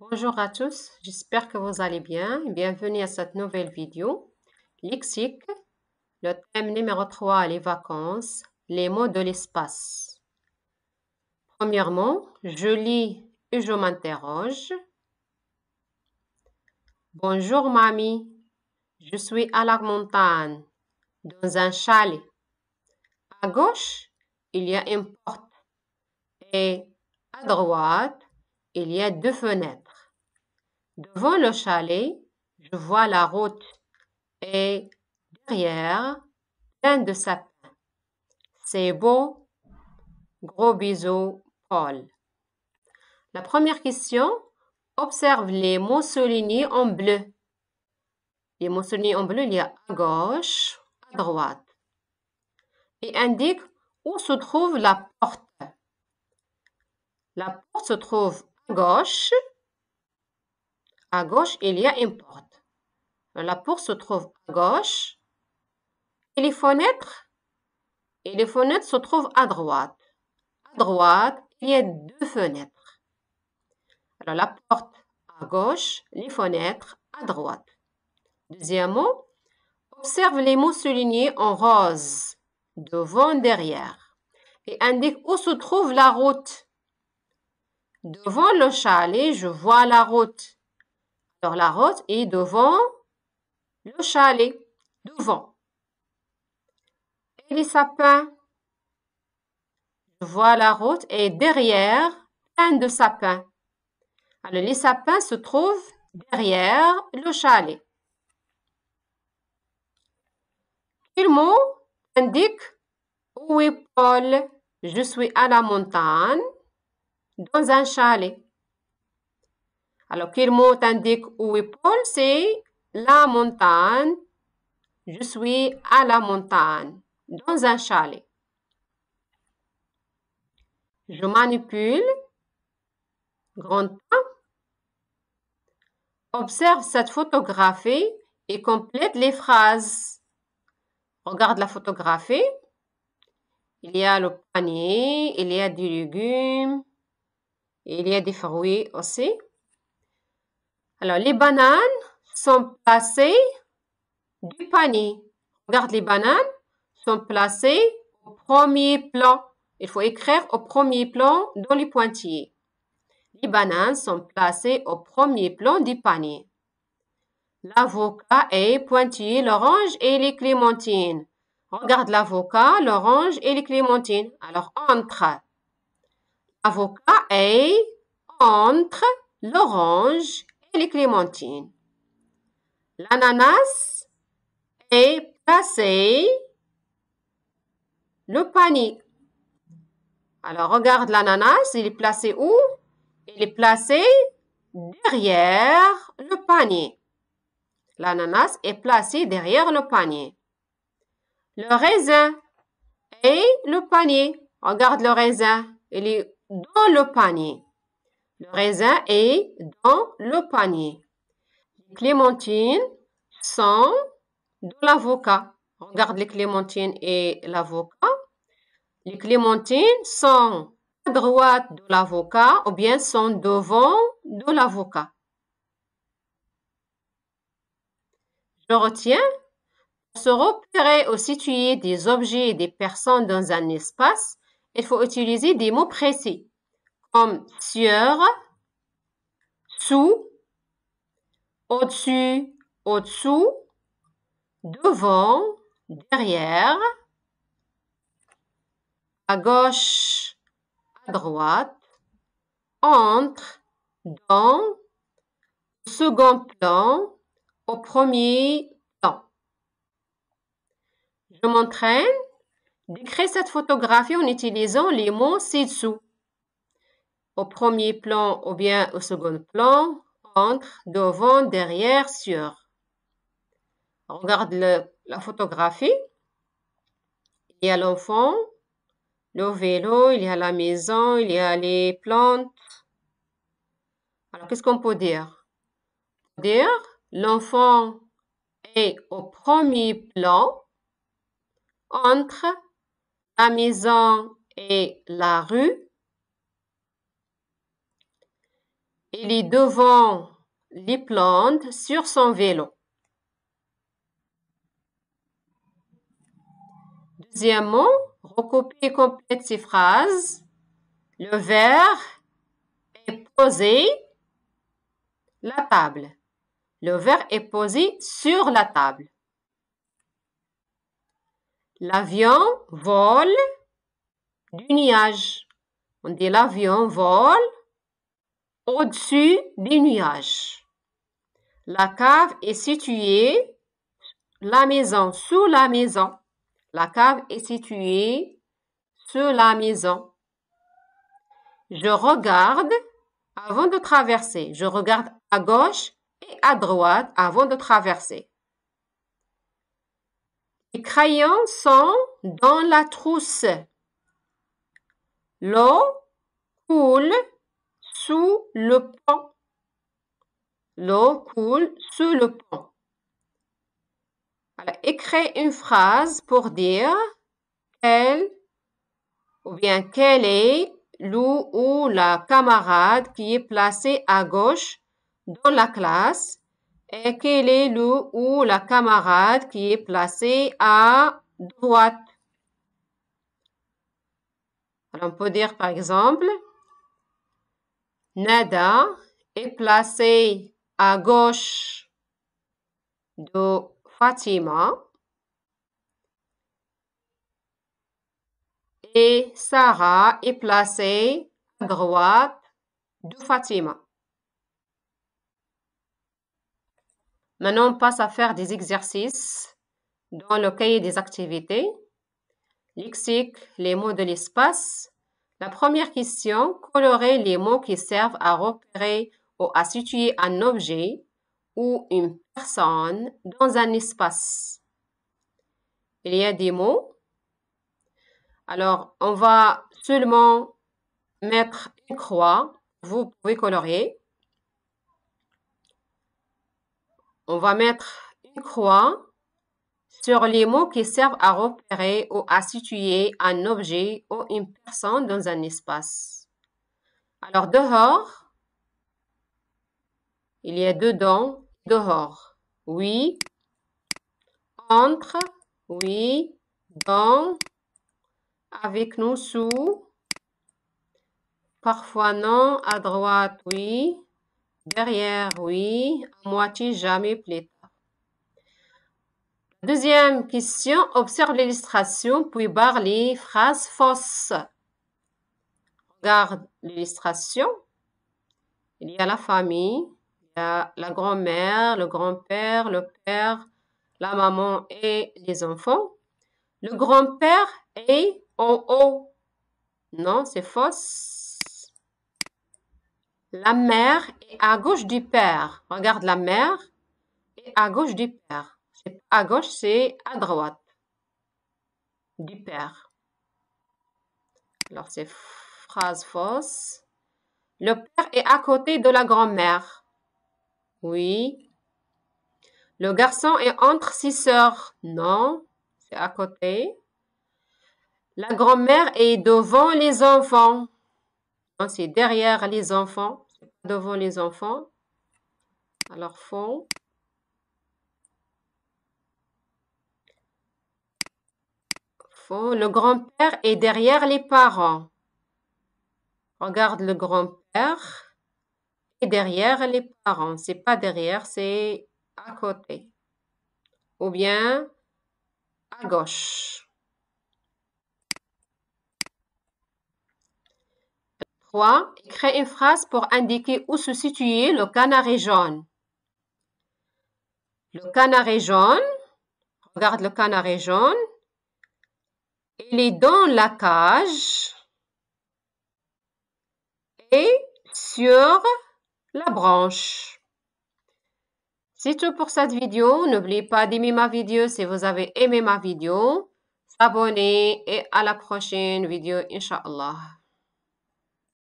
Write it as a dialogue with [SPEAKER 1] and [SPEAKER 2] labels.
[SPEAKER 1] Bonjour à tous, j'espère que vous allez bien. Bienvenue à cette nouvelle vidéo. Lexique, le thème numéro 3, les vacances, les mots de l'espace. Premièrement, je lis et je m'interroge. Bonjour mamie, je suis à la montagne, dans un chalet. À gauche, il y a une porte et à droite, il y a deux fenêtres. Devant le chalet, je vois la route et derrière, plein de sapins. C'est beau. Gros bisous, Paul. La première question, observe les mots soulignés en bleu. Les mots soulignés en bleu, il y a à gauche, à droite. Et indique où se trouve la porte. La porte se trouve à gauche. À gauche, il y a une porte. La porte se trouve à gauche. Et les fenêtres se trouvent à droite. À droite, il y a deux fenêtres. Alors, la porte à gauche, les fenêtres à droite. Deuxièmement, observe les mots soulignés en rose, devant, derrière, et indique où se trouve la route. Devant le chalet, je vois la route. Alors, la route est devant le chalet, devant. Et les sapins, je vois la route et derrière, plein de sapins. Alors, les sapins se trouvent derrière le chalet. Quel mot indique où est Paul? Je suis à la montagne, dans un chalet. Alors, quel mot indique où est Paul? C'est la montagne. Je suis à la montagne, dans un chalet. Je manipule. Grand A. Observe cette photographie et complète les phrases. Regarde la photographie. Il y a le panier, il y a des légumes, il y a des fruits aussi. Alors, les bananes sont placées du panier. Regarde, les bananes sont placées au premier plan. Il faut écrire au premier plan dans les pointillés. Les bananes sont placées au premier plan du panier. L'avocat est pointillé, l'orange et les clémentines. Regarde l'avocat, l'orange et les clémentines. Alors, entre. L'avocat est entre l'orange et les clémentines. L'ananas est placé le panier. Alors, regarde l'ananas, il est placé où? Il est placé derrière le panier. L'ananas est placé derrière le panier. Le raisin et le panier. Regarde le raisin, il est dans le panier. Le raisin est dans le panier. Les clémentines sont de l'avocat. Regarde les clémentines et l'avocat. Les clémentines sont à droite de l'avocat ou bien sont devant de l'avocat. Je retiens. Pour se repérer ou situer des objets et des personnes dans un espace, il faut utiliser des mots précis comme sur, sous, au-dessus, au-dessous, devant, derrière, à gauche, à droite, entre, dans, au second plan, au premier plan. Je m'entraîne. Décris cette photographie en utilisant les mots ci-dessous. Au premier plan ou bien au second plan, entre, devant, derrière, sur. Regarde la photographie. Il y a l'enfant, le vélo, il y a la maison, il y a les plantes. Alors, qu'est-ce qu'on peut dire? On peut dire l'enfant est au premier plan entre la maison et la rue. Il est devant les plantes sur son vélo. Deuxièmement, recopie et complète ces phrases. Le verre est posé la table. Le verre est posé sur la table. L'avion vole du nuage. On dit l'avion vole au-dessus des nuages. La cave est située, la maison, sous la maison. La cave est située sous la maison. Je regarde avant de traverser. Je regarde à gauche et à droite avant de traverser. Les crayons sont dans la trousse. L'eau coule sous le pont. L'eau coule sous le pont. Alors, écris une phrase pour dire quel est le ou la camarade qui est placé à gauche dans la classe et quel est le ou la camarade qui est placé à droite. Alors, on peut dire par exemple, Nada est placé à gauche de Fatima et Sarah est placée à droite de Fatima. Maintenant, on passe à faire des exercices dans le cahier des activités. Lexique, les mots de l'espace. La première question, colorer les mots qui servent à repérer ou à situer un objet ou une personne dans un espace. Il y a des mots. Alors, on va seulement mettre une croix. Vous pouvez colorier. On va mettre une croix sur les mots qui servent à repérer ou à situer un objet ou une personne dans un espace. Alors, dehors, il y a dedans, dehors. Oui. Entre, oui. Dans, avec nous, sous. Parfois non, à droite, oui. Derrière, oui. À moitié, jamais, plus tard. Deuxième question, observe l'illustration, puis barre les phrases fausses. Regarde l'illustration. Il y a la famille, il y a la grand-mère, le grand-père, le père, la maman et les enfants. Le grand-père est en haut. Non, c'est fausse. La mère est à gauche du père. Regarde, la mère est à gauche du père. À gauche, c'est à droite du père. Alors, c'est phrase fausse. Le père est à côté de la grand-mère. Oui. Le garçon est entre ses sœurs. Non, c'est à côté. La grand-mère est devant les enfants. Non, c'est derrière les enfants. C'est pas devant les enfants. Alors, faux. Faux. Le grand-père est derrière les parents. Regarde le grand-père et derrière les parents. C'est pas derrière, c'est à côté. Ou bien à gauche. 3. Crée une phrase pour indiquer où se situe le canari jaune. Le canari jaune, regarde le canari jaune. Il est dans la cage et sur la branche. C'est tout pour cette vidéo. N'oubliez pas d'aimer ma vidéo si vous avez aimé ma vidéo. S'abonner et à la prochaine vidéo, Inch'Allah.